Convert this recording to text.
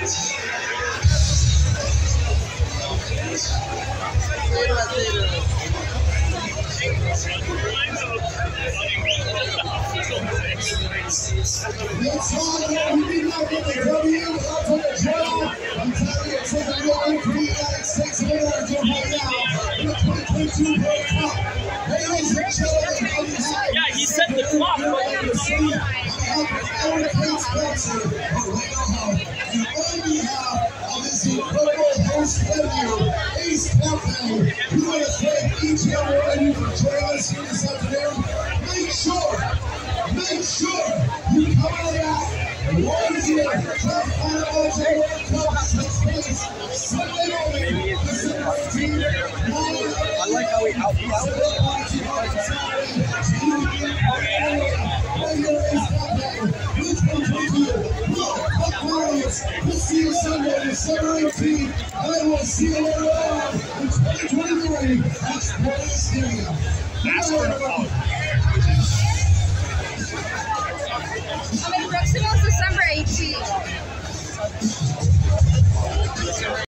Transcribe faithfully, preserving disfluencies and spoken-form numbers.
That's all we did not get the W from the job. I'm telling you, it's a long for the United States of America right now in the twenty twenty-two World Cup. Ladies and gentlemen, yeah, he set the clock. Aaron Spencer, and on behalf of this incredible host venue, Ace Cafe, we want to thank each and every one of you for joining us here this afternoon. Make sure, make sure you come on out and watch it. Top Five World Cup takes place Sunday morning, December eighteenth. I like how he out We'll see you Sunday, December eighteenth, and then we'll see you later on in twenty twenty-three at Sporting Stadium. That's wonderful. I'm in Brooksville, December eighteenth.